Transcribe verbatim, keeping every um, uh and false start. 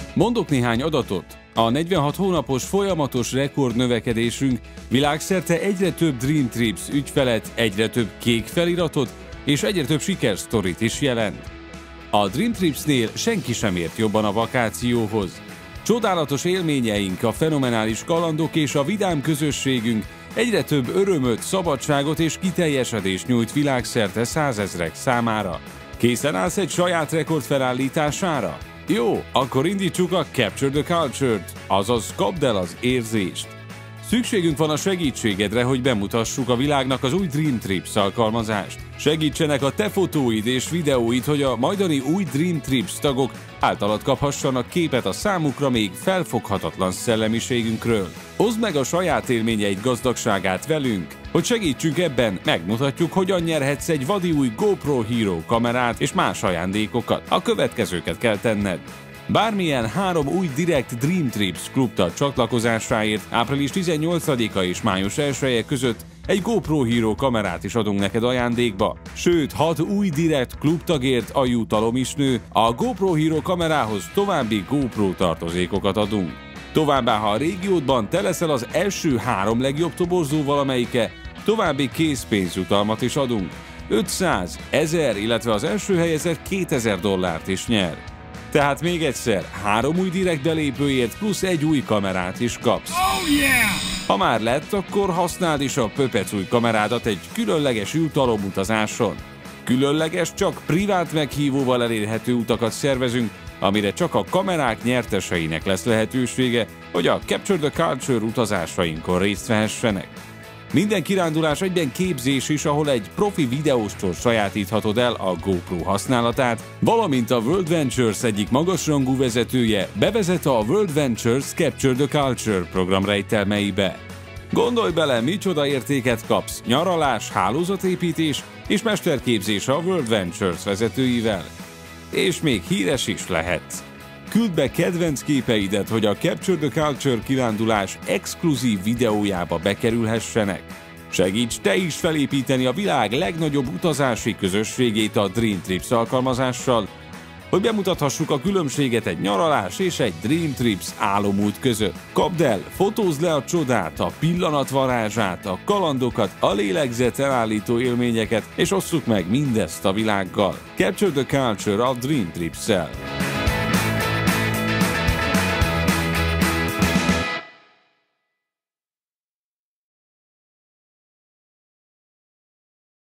Mondok néhány adatot. A negyvenhat hónapos folyamatos rekordnövekedésünk világszerte egyre több Dream Trips ügyfelet, egyre több kék feliratot és egyre több sikersztorit is jelent. A Dream Tripsnél senki sem ért jobban a vakációhoz. Csodálatos élményeink, a fenomenális kalandok és a vidám közösségünk egyre több örömöt, szabadságot és kiteljesedést nyújt világszerte százezrek számára. Készen állsz egy saját rekord felállítására? Jó, akkor indítsuk a Capture the Culture-t, azaz kapd el az érzést. Szükségünk van a segítségedre, hogy bemutassuk a világnak az új Dream Trips alkalmazást. Segítsenek a te fotóid és videóid, hogy a majdani új Dream Trips tagok általad kaphassanak képet a számukra még felfoghatatlan szellemiségünkről. Oszd meg a saját élményeid gazdagságát velünk, hogy segítsünk ebben, megmutatjuk, hogyan nyerhetsz egy vadi új GoPro Hero kamerát és más ajándékokat. A következőket kell tenned. Bármilyen három új Direct Dream Trips klubtag csatlakozásáért április tizennyolcadika és május elseje között egy GoPro Hero kamerát is adunk neked ajándékba. Sőt, hat új Direct klubtagért a jutalom is nő, a GoPro Hero kamerához további GoPro tartozékokat adunk. Továbbá, ha a régiódban te leszel az első három legjobb toborzó valamelyike, további készpénzjutalmat is adunk. ötszáz, ezer, illetve az első helyezett kétezer dollárt is nyer. Tehát még egyszer, három új direkt belépőért plusz egy új kamerát is kapsz. Oh yeah! Ha már lett, akkor használd is a pöpec új kamerádat egy különleges jutalomutazáson. Különleges, csak privát meghívóval elérhető utakat szervezünk, amire csak a kamerák nyerteseinek lesz lehetősége, hogy a Capture the Culture utazásainkon részt vehessenek. Minden kirándulás egyben képzés is, ahol egy profi videóstól sajátíthatod el a GoPro használatát, valamint a World Ventures egyik magasrangú vezetője bevezet a World Ventures Capture the Culture program rejtelmeibe. Gondolj bele, micsoda értéket kapsz: nyaralás, hálózatépítés és mesterképzés a World Ventures vezetőivel. És még híres is lehetsz. Küld be kedvenc képeidet, hogy a Capture the Culture kirándulás exkluzív videójába bekerülhessenek. Segíts te is felépíteni a világ legnagyobb utazási közösségét a Dream Trips alkalmazással, hogy bemutathassuk a különbséget egy nyaralás és egy Dream Trips álomút között. Kapd el, fotózd le a csodát, a pillanat varázsát, a kalandokat, a lélegzet elállító élményeket, és osszuk meg mindezt a világgal. Capture the Culture a Dream Trips-szel.